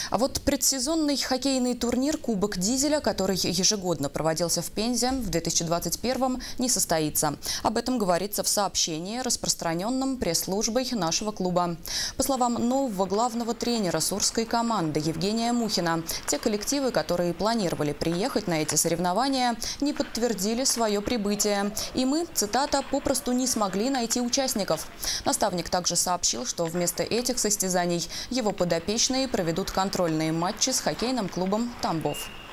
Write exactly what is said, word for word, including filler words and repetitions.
А вот предсезонный хоккейный турнир «Кубок Дизеля», который ежегодно проводился в Пензе, в две тысячи двадцать первом не состоится. Об этом говорится в сообщении, распространенном пресс-службой нашего клуба. По словам нового главного тренера сурской команды Евгения Мухина, те коллективы, которые планировали приехать на эти соревнования, не подтвердили свое прибытие. И мы, цитата, «попросту не смогли найти участников». Наставник также сообщил, что вместо этих состязаний его подопечные проведут контрольные матчи с хоккейным клубом «Тамбов».